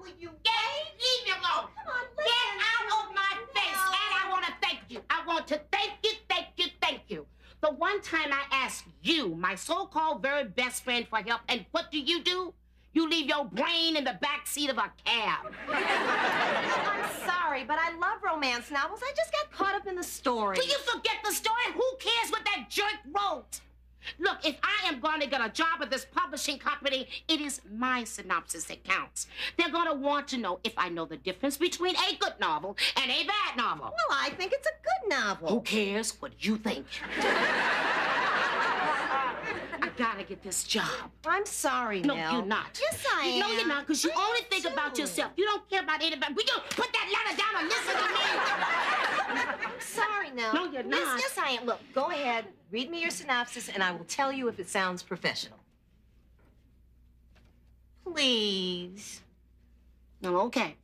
will you leave me alone. Come on, listen. Get out of my face. And I want to thank you. I want to thank you. The one time I asked you, my so-called very best friend, for help, and what do? You leave your brain in the back seat of a cab. I'm sorry, but I love romance novels. I just got caught up in the story. Will you forget the story? Who cares what that jerk wrote? Look, if I am going to get a job at this publishing company, it is my synopsis that counts. They're going to want to know if I know the difference between a good novel and a bad novel. Well, I think it's a good novel. Who cares what you think? I gotta get this job. I'm sorry, Nell. No, you're not. Yes, I am. No, you're not, because you only think about yourself. You don't care about anybody. Will you put that letter down and listen to me? I'm sorry, Nell. No, you're not. Yes, I am. Look, go ahead. Read me your synopsis, and I will tell you if it sounds professional. Please. No, okay.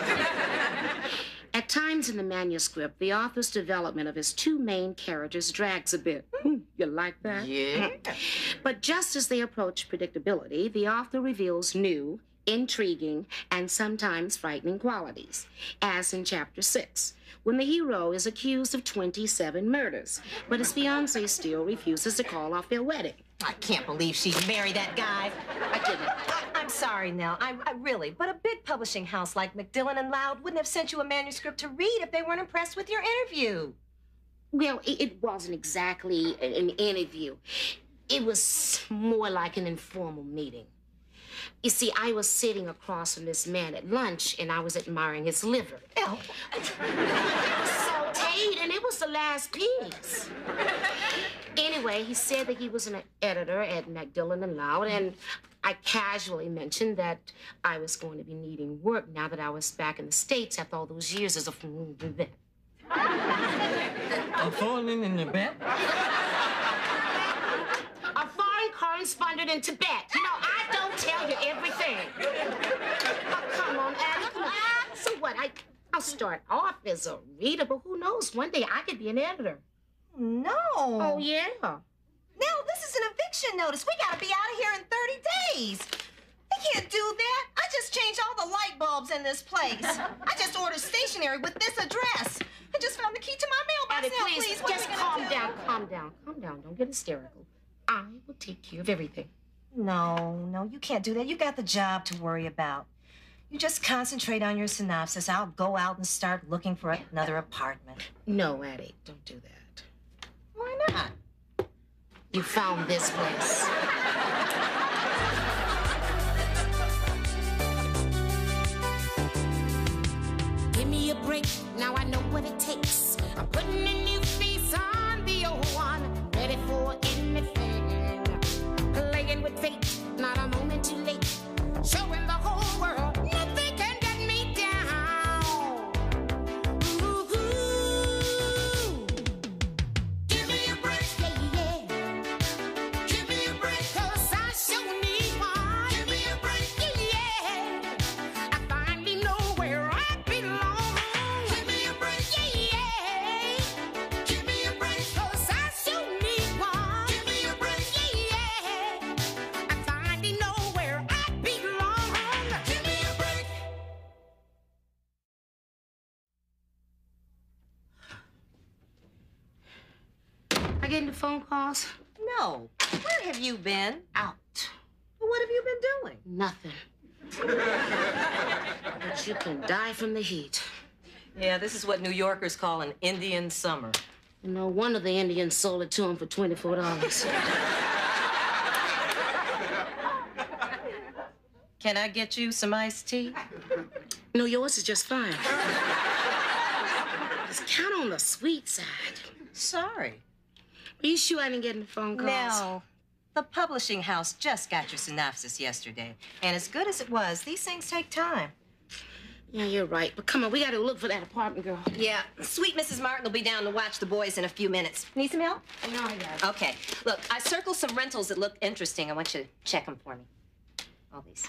At times in the manuscript, the author's development of his two main characters drags a bit. You like that? Yeah. But just as they approach predictability, the author reveals new, intriguing, and sometimes frightening qualities, as in Chapter 6, when the hero is accused of 27 murders, but his fiancée still refuses to call off their wedding. I can't believe she married that guy. I didn't. I'm sorry, Nell. I really, but a big publishing house like McDillon and Loud wouldn't have sent you a manuscript to read if they weren't impressed with your interview. Well, it wasn't exactly an interview. It was more like an informal meeting. You see, I was sitting across from this man at lunch, and I was admiring his liver. Oh. It was sauteed, and it was the last piece. Anyway, he said that he was an editor at McDillon and Loud, and I casually mentioned that I was going to be needing work now that I was back in the States after all those years as a vet. A foreign in the vet? A foreign correspondent in Tibet. You know, I don't tell you everything. Oh, come on, Annie, come on. So what, I'll start off as a reader, but who knows, one day I could be an editor. No. Oh, yeah. Nell, this is an eviction notice. We gotta be out of here in 30 days. I can't do that. I just changed all the light bulbs in this place. I just ordered stationery with this address. I just found the key to my mailbox. Addie, Nell, please, what are just we gonna calm down. Don't get hysterical. I will take care of everything. No, you can't do that. You got the job to worry about. You just concentrate on your synopsis. I'll go out and start looking for another apartment. No, Addie, don't do that. Why not? You found this place. Give me a break, now I know what it takes. I'm putting a new face on the old one, ready for anything. Playing with fate, not a moment too late. Showing the whole world nothing can get me down. Ooh, give me a break, yeah. Give me a break, 'cause I sure need one. Give me a break, yeah. I finally know where I belong. Give me a break, yeah. Give me a break, 'cause I sure need one. Give me a break, yeah. I finally know where I belong. Give me a break. I get any phone calls? No. Where have you been? Out. Well, what have you been doing? Nothing. But you can die from the heat. Yeah, this is what New Yorkers call an Indian summer. No wonder the Indians sold it to him for $24. Can I get you some iced tea? No, yours is just fine. Just count on the sweet side. Sorry. Are you sure I didn't get any phone calls? No. The publishing house just got your synopsis yesterday. And as good as it was, these things take time. Yeah, you're right. But come on, we gotta look for that apartment girl. Yeah, sweet Mrs. Martin will be down to watch the boys in a few minutes. Need some help? No, I got it. Okay. Look, I circled some rentals that look interesting. I want you to check them for me. All these.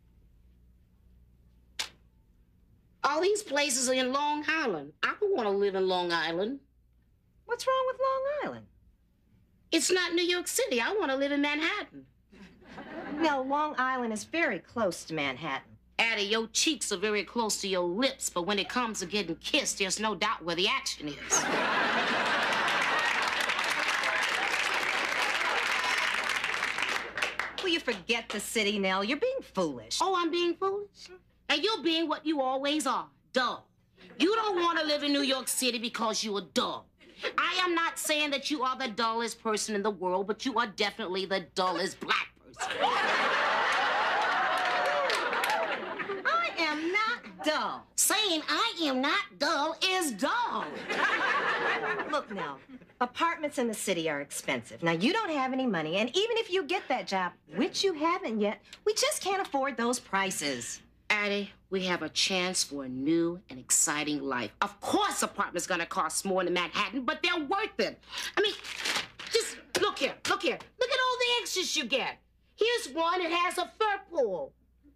All these places are in Long Island. I don't want to live in Long Island. What's wrong with Long Island? It's not New York City. I want to live in Manhattan. No, Long Island is very close to Manhattan. Addie, your cheeks are very close to your lips, but when it comes to getting kissed, there's no doubt where the action is. Will you forget the city, Nell? You're being foolish. Oh, I'm being foolish? And you're being what you always are, dull. You don't want to live in New York City because you are dull. I am not saying that you are the dullest person in the world, but you are definitely the dullest black person. I am not dull. Saying I am not dull is dull. Look, Nell, apartments in the city are expensive. Now, you don't have any money, and even if you get that job, which you haven't yet, we just can't afford those prices. Addie, we have a chance for a new and exciting life. Of course, apartment's gonna cost more than Manhattan, but they're worth it. I mean, just look here, look here. Look at all the extras you get. Here's one, it has a fur pool.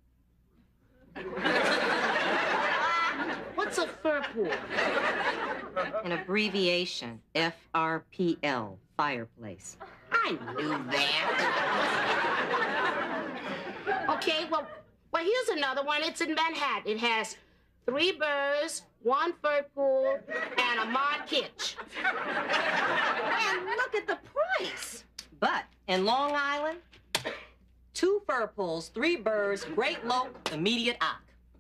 What's a fur pool? An abbreviation, FRPL, fireplace. I knew that. Okay, well, here's another one. It's in Manhattan. It has 3 birds, 1 fur pool, and a mod kitchen. And look at the price. But in Long Island, 2 fur pools, 3 birds, great loc, immediate ock.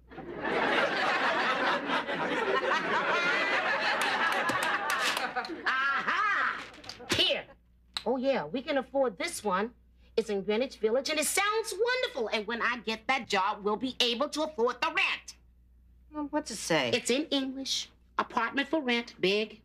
Aha! Here. Oh, yeah, we can afford this one. It's in Greenwich Village, and it sounds wonderful. And when I get that job, we'll be able to afford the rent. Well, what's it say? It's in English. Apartment for rent, big.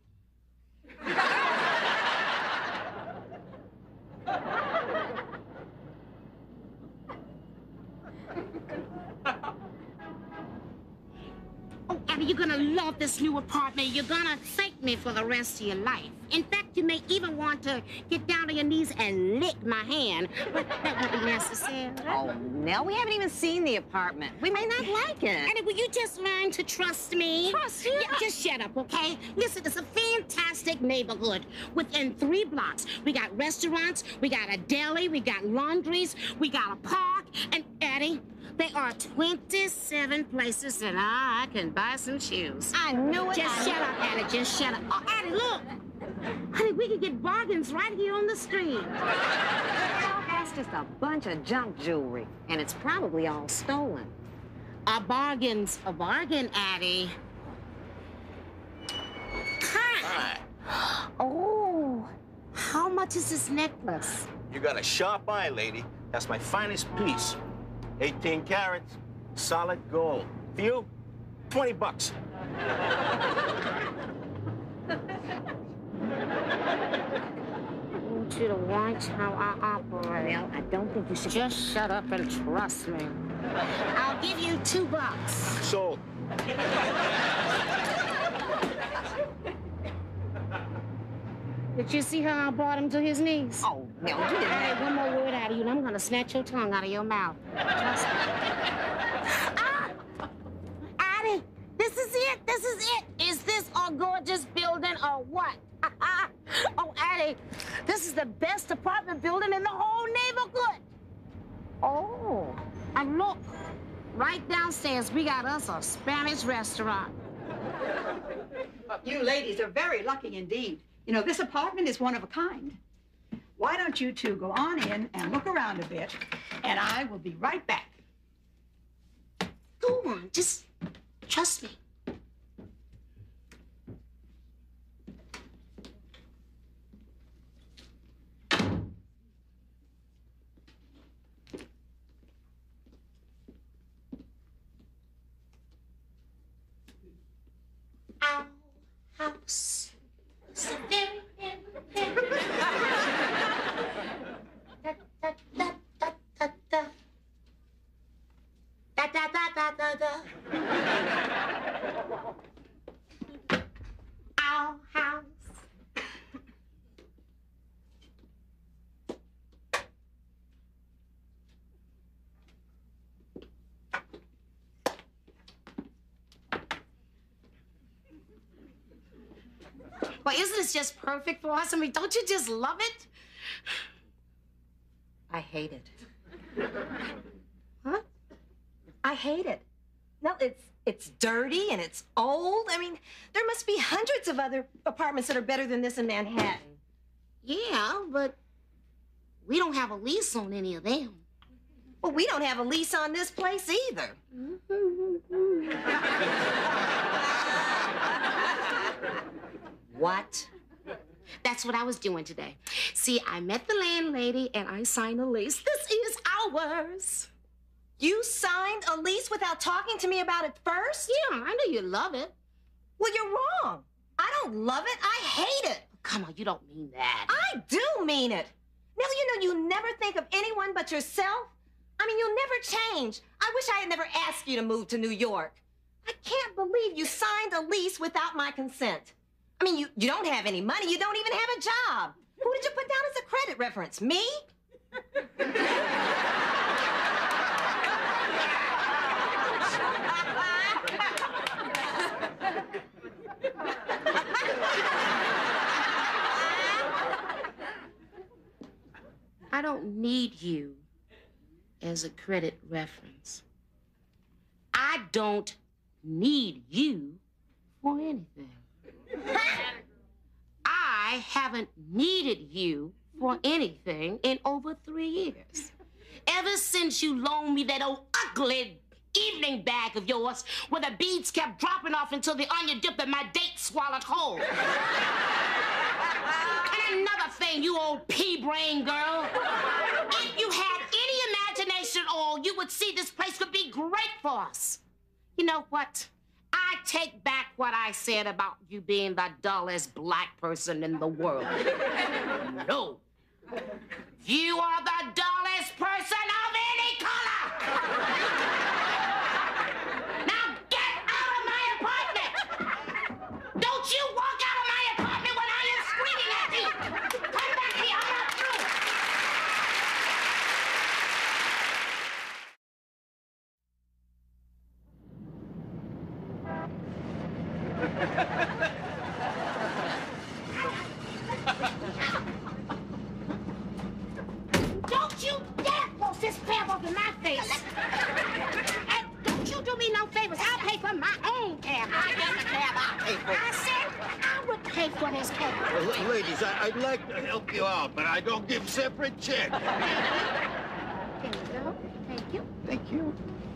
Oh, Abby, you're gonna love this new apartment. You're gonna thank me for the rest of your life. In fact, you may even want to get down on your knees and lick my hand, but that won't be necessary. Oh, Nell, we haven't even seen the apartment. We may not like it. And will you just learn to trust me? Trust you? Yeah, just shut up, okay? Listen, it's a fantastic neighborhood. Within 3 blocks, we got restaurants, we got a deli, we got laundries, we got a park, and Addie, there are 27 places that I can buy some shoes. I knew it. Just shut up, Addie, just shut up. Oh, Addie, look. Honey, we can get bargains right here on the street. That's just a bunch of junk jewelry, and it's probably all stolen. A bargain's a bargain, Addie. Hi. Oh, how much is this necklace? You got a sharp eye, lady. That's my finest piece. 18 carats, solid gold. For you, $20. I want you to watch how I operate. Well, I don't think you should. Just shut up and trust me. I'll give you $2. Sold. Did you see how I brought him to his knees? Oh, no, you didn't. Hey, one more word out of you, and I'm gonna snatch your tongue out of your mouth. Trust me. Ah! Addie, this is it. This is it. Is this a gorgeous building or what? Oh, Addie, this is the best apartment building in the whole neighborhood. Oh, and look, right downstairs, we got us a Spanish restaurant. You ladies are very lucky indeed. You know, this apartment is one of a kind. Why don't you two go on in and look around a bit, and I will be right back. Go on, just trust me. Our house is a very da, da, da, da, da, da. Da, da, da, da, da, da. Our house. Well, isn't this just perfect for us? I mean, don't you just love it? I hate it. Huh? I hate it. No, it's dirty and it's old. I mean, there must be hundreds of other apartments that are better than this in Manhattan. Yeah, but we don't have a lease on any of them. Well, we don't have a lease on this place either. What? That's what I was doing today. See, I met the landlady and I signed a lease. This is ours. You signed a lease without talking to me about it first? Yeah, I know you love it. Well, you're wrong. I don't love it. I hate it. Come on, you don't mean that. I do mean it. Nell, you know you never think of anyone but yourself. I mean, you'll never change. I wish I had never asked you to move to New York. I can't believe you signed a lease without my consent. I mean, you don't have any money. You don't even have a job. Who did you put down as a credit reference? Me? I don't need you as a credit reference. I don't need you for anything. I haven't needed you for anything in over 3 years. Ever since you loaned me that old ugly evening bag of yours where the beads kept dropping off until the onion dip that my date swallowed whole. And another thing, you old pea-brain girl. If you had any imagination at all, you would see this place would be great for us. You know what? I take back what I said about you being the dullest black person in the world. No. You are the dullest person of any color! Now get out of my apartment! Don't you walk out of my apartment when I am screaming at you! Come back here, I'm not through! Don't you dare force this crab up in my face! And don't you do me no favors. I'll pay for my own cab. I got the cab I'll pay for. I said I would pay for this cab. Well, ladies, I'd like to help you out, but I don't give separate checks. There you go. Thank you. Thank you.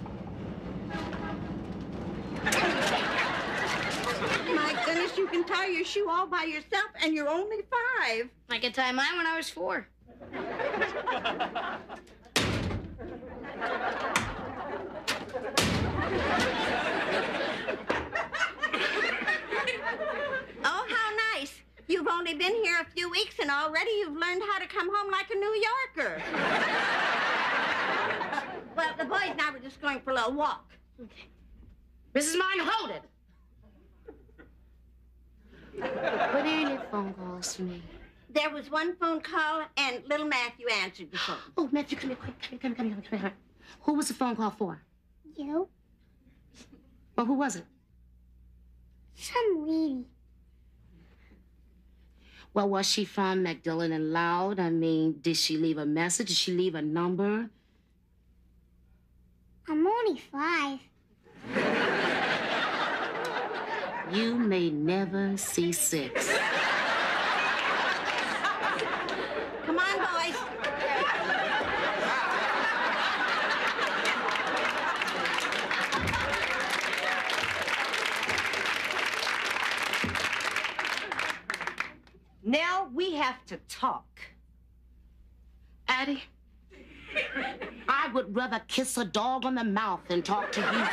My goodness, you can tie your shoe all by yourself, and you're only 5. I could tie mine when I was 4. Oh, how nice. You've only been here a few weeks, and already you've learned how to come home like a New Yorker. Well, the boys and I were just going for a little walk. Okay. Mrs. Martin, hold it. Were there any phone calls for me? There was one phone call, and little Matthew answered the phone. Oh, Matthew, come here, quick. Come here. Who was the phone call for? You? Well, who was it? Some lady. Well, was she from McDillan and Loud? I mean, did she leave a message? Did she leave a number? I'm only 5. You may never see 6. Come on, boys. Nell, we have to talk. Addie, I would rather kiss a dog on the mouth than talk to you.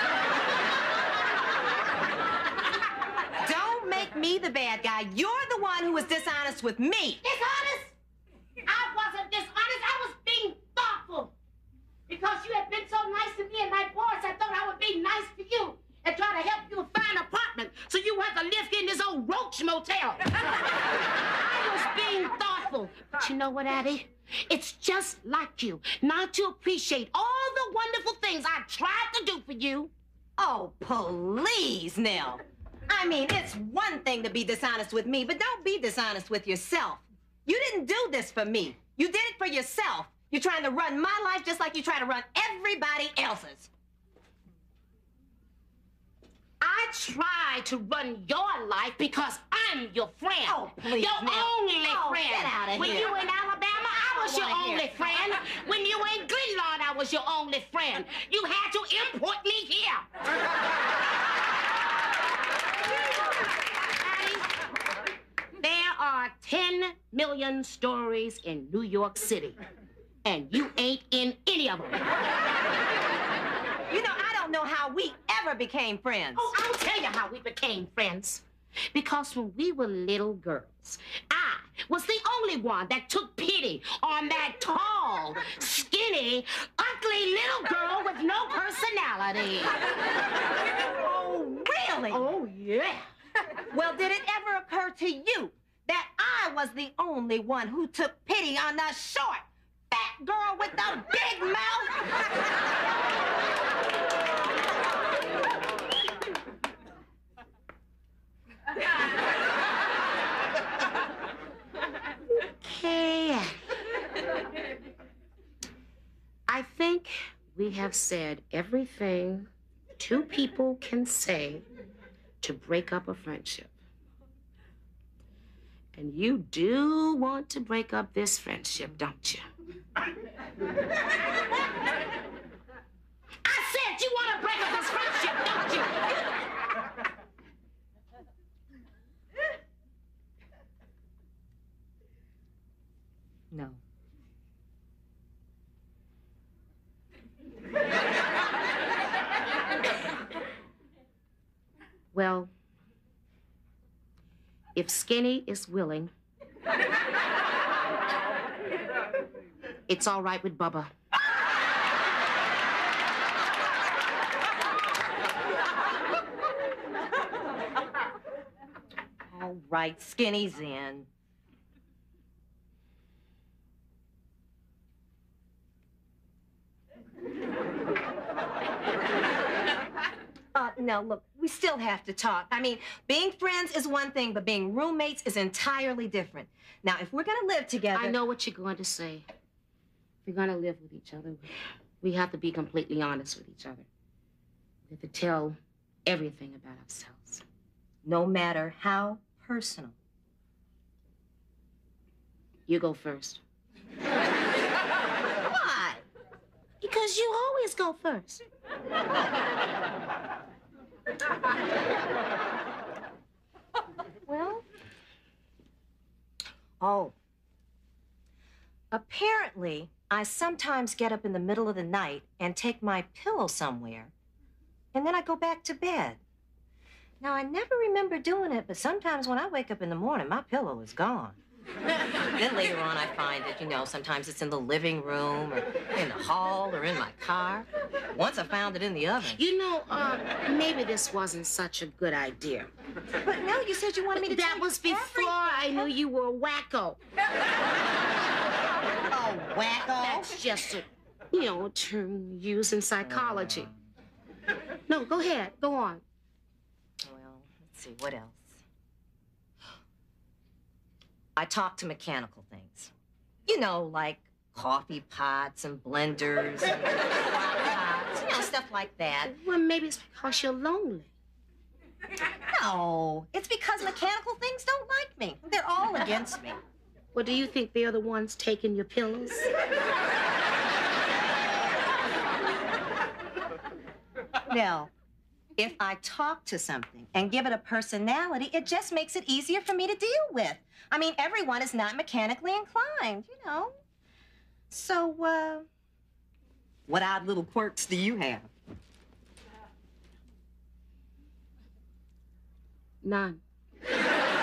Don't make me the bad guy. You're the one who was dishonest with me. Dishonest? I wasn't dishonest. I was being thoughtful. Because you had been so nice to me and my boys, I thought I would be nice to you and try to help you find an apartment so you wouldn't have to live in this old roach motel. I was being thoughtful. But you know what, Addie? It's just like you not to appreciate all the wonderful things I tried to do for you. Oh, please, Nell. I mean, it's one thing to be dishonest with me, but don't be dishonest with yourself. You didn't do this for me. You did it for yourself. You're trying to run my life just like you try to run everybody else's. try to run your life because I'm your friend. Oh, please, your Nell. only friend. Get out of when here. you were in Alabama, I was your wanna hear only it. friend. When you were in Greenlawn, I was your only friend. You had to import me here. Patty, there are 10 million stories in New York City, and you ain't in any of them. You know, I don't know how we ever became friends. Oh, I'll tell you how we became friends. Because when we were little girls, I was the only one that took pity on that tall, skinny, ugly little girl with no personality. Oh, really? Oh, yeah. Well, did it ever occur to you that I was the only one who took pity on the short, fat girl with the big mouth? Okay. I think we have said everything two people can say to break up a friendship. And you do want to break up this friendship, don't you? I said you want to break up this friendship, don't you? No. Well, if Skinny is willing, it's all right with Bubba. All right, Skinny's in. No, look, we still have to talk. I mean, being friends is one thing, but being roommates is entirely different. Now, if we're gonna live together... I know what you're going to say. If we're going to live with each other, we have to be completely honest with each other. We have to tell everything about ourselves. No matter how personal. You go first. Why? Because you always go first. Well... Oh. Apparently, I sometimes get up in the middle of the night and take my pillow somewhere, and then I go back to bed. Now, I never remember doing it, but sometimes when I wake up in the morning, my pillow is gone. Then later on, I find it, you know, sometimes it's in the living room or in the hall or in my car. Once I found it in the oven. You know, maybe this wasn't such a good idea. But no, you said you wanted me to That change was before I knew you were a wacko. Oh, wacko. That's just a, you know, a term used in psychology. No, go ahead. Go on. Well, let's see, what else? I talk to mechanical things. You know, like coffee pots and blenders and crock pots, you know, stuff like that. Well, maybe it's because you're lonely. No, it's because mechanical things don't like me. They're all against me. Well, do you think they're the ones taking your pillows? Nell, if I talk to something and give it a personality, it just makes it easier for me to deal with. I mean, everyone is not mechanically inclined, you know. So, what odd little quirks do you have? None. I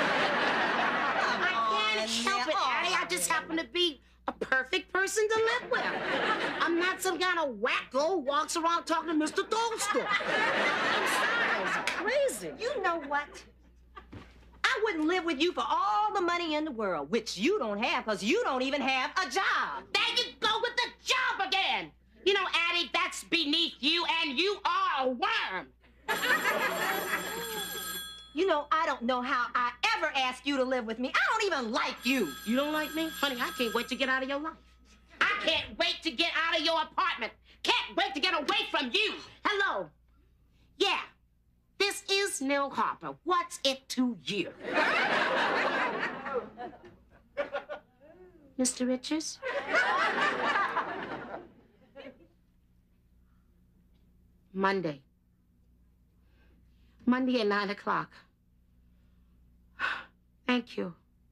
can't help it, Addie. I just happen to be a perfect person to live with. I'm not some kind of wacko who walks around talking to Mr. Goldstone. I'm sorry, it's crazy. You know what? I wouldn't live with you for all the money in the world, which you don't have because you don't even have a job. There you go with the job again. You know, Addie, that's beneath you, and you are a worm. You know, I don't know how I ever asked you to live with me. I don't even like you. You don't like me? Honey, I can't wait to get out of your life. I can't wait to get out of your apartment. Can't wait to get away from you. Hello. Yeah, this is Miss Nell Harper, what's it to you? Mr. Richards? Monday. Monday at 9 o'clock. Thank you.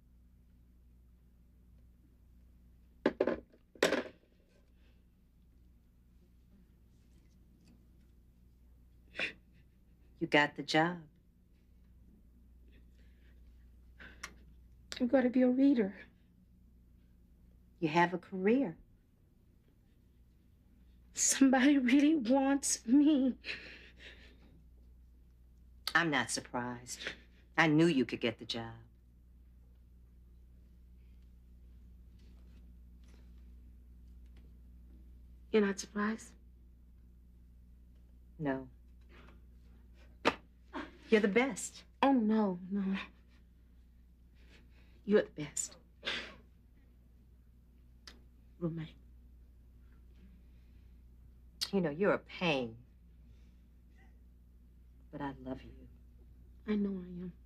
You got the job. I'm going to be a reader. You have a career. Somebody really wants me. I'm not surprised. I knew you could get the job. You're not surprised? No. You're the best. Oh, no, no. You're the best. Roommate. You know, you're a pain. But I love you. I know I am.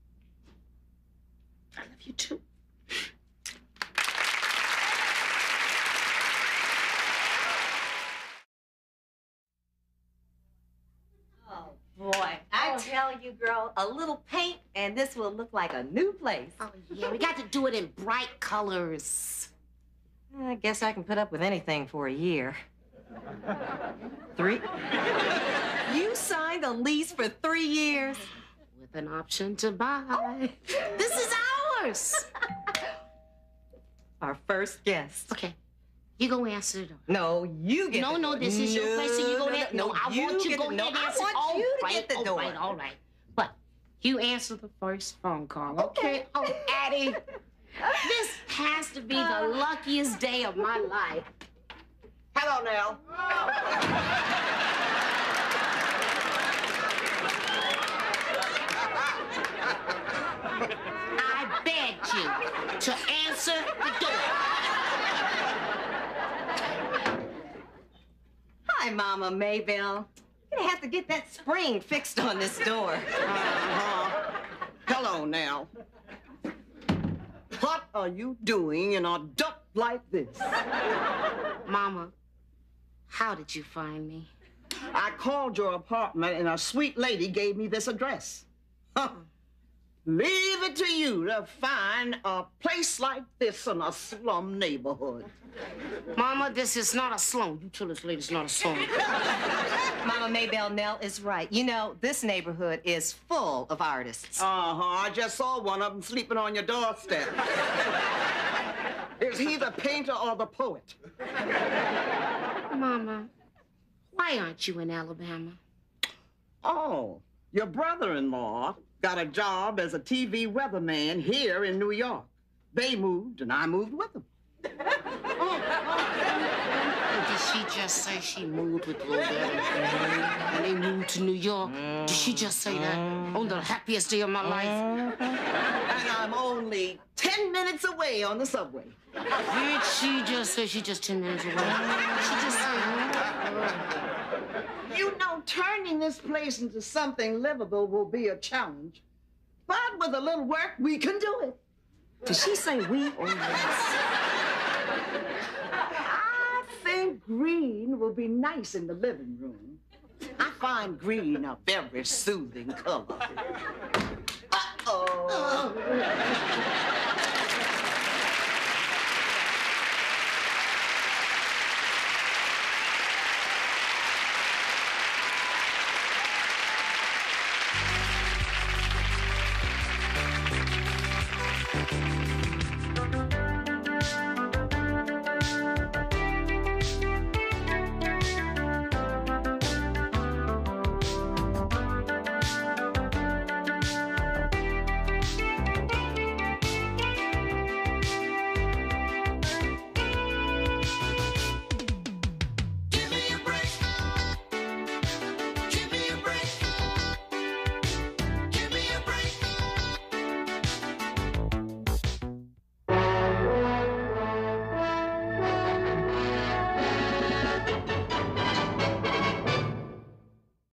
I love you, too. Oh, boy. I tell you, girl, a little paint and this will look like a new place. Oh, yeah, we got to do it in bright colors. I guess I can put up with anything for a year. 3? You signed a lease for 3 years? With an option to buy. This is ours. Our first guest. Okay, you go answer the door. No, you get the door. No, this is your place, so you go there. No, I want you to go ahead and answer. I want you to get the door. All right. But you answer the first phone call, okay? Oh, Addie, this has to be the luckiest day of my life. Hello, Nell. I begged you to answer the door. Hi, Mama Maybelle. You're gonna have to get that spring fixed on this door. Hello, Nell. What are you doing in a dump like this? Mama, how did you find me? I called your apartment and a sweet lady gave me this address. Huh. Leave it to you to find a place like this in a slum neighborhood. Mama, this is not a slum. You tell this lady it's not a slum. Mama Maybelle, Nell is right. You know, this neighborhood is full of artists. I just saw one of them sleeping on your doorstep. Is he the painter or the poet? Mama, why aren't you in Alabama? Oh, your brother-in-law got a job as a TV weatherman here in New York. They moved, and I moved with them. Did she just say she moved with Little Daddy? And they moved to New York? Did she just say that? On the happiest day of my life? And I'm only 10 minutes away on the subway. Did she just say she's just 10 minutes away? She just said... You know, turning this place into something livable will be a challenge. But with a little work, we can do it. Did she say we? Oh, yes. I think green will be nice in the living room. I find green a very soothing color. Uh-oh.